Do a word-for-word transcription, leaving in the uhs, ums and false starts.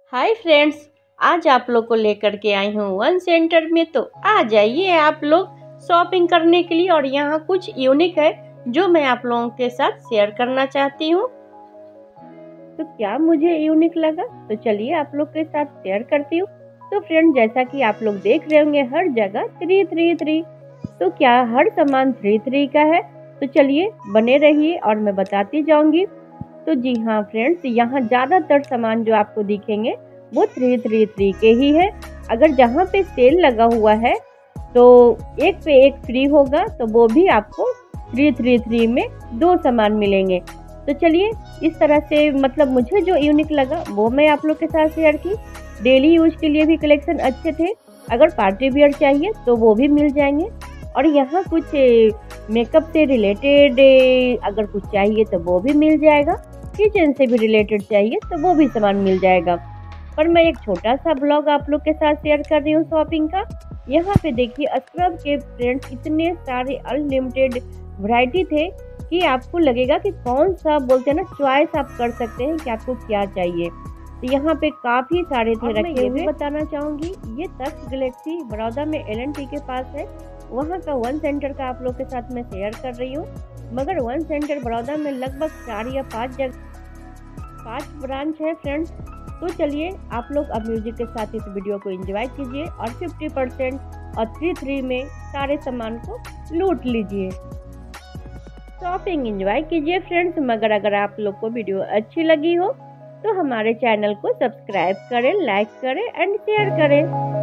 Hi friends, आज आप लोग को लेकर के आई हूँ वन सेंटर में। तो आ जाइए आप लोग शॉपिंग करने के लिए। और यहाँ कुछ यूनिक है जो मैं आप लोगों के साथ शेयर करना चाहती हूँ। तो क्या मुझे यूनिक लगा तो चलिए आप लोग के साथ शेयर करती हूँ। तो फ्रेंड, जैसा कि आप लोग देख रहे होंगे हर जगह थ्री थ्री थ्री, तो क्या हर सामान थ्री थ्री का है? तो चलिए बने रहिए और मैं बताती जाऊंगी। तो जी हाँ फ्रेंड्स, यहाँ ज़्यादातर सामान जो आपको दिखेंगे वो थ्री थ्री थ्री के ही है। अगर जहाँ पे सेल लगा हुआ है तो एक पे एक फ्री होगा, तो वो भी आपको थ्री थ्री थ्री में दो सामान मिलेंगे। तो चलिए, इस तरह से मतलब मुझे जो यूनिक लगा वो मैं आप लोग के साथ शेयर की। डेली यूज के लिए भी कलेक्शन अच्छे थे, अगर पार्टी वियर चाहिए तो वो भी मिल जाएंगे। और यहाँ कुछ मेकअप से रिलेटेड अगर कुछ चाहिए तो वो भी मिल जाएगा। किचन से भी रिलेटेड चाहिए तो वो भी सामान मिल जाएगा। पर मैं एक छोटा सा ब्लॉग आप लोग के साथ शेयर कर रही हूँ शॉपिंग का। यहाँ पे देखिए स्क्रब के फ्रेंड्स इतने सारे अनलिमिटेड वैरायटी थे कि आपको लगेगा कि कौन सा बोलते हैं ना, चॉइस आप कर सकते हैं कि आपको क्या चाहिए। तो यहाँ पे काफी सारे थे रखे हुए। बताना चाहूंगी ये तक्ष गैलेक्सी बड़ौदा में एल एन टी के पास है। वहाँ का वन सेंटर का आप लोग के साथ मैं शेयर कर रही हूँ। मगर वन सेंटर बड़ौदा में लगभग चार या पाँच जगह पाँच ब्रांच है फ्रेंड्स। तो चलिए आप लोग अब म्यूजिक के साथ इस वीडियो को एंजॉय कीजिए और फिफ्टी परसेंट और थ्री थ्री में सारे सामान को लूट लीजिए। शॉपिंग एंजॉय कीजिए फ्रेंड्स। मगर अगर आप लोग को वीडियो अच्छी लगी हो तो हमारे चैनल को सब्सक्राइब करें, लाइक करें एंड शेयर करें।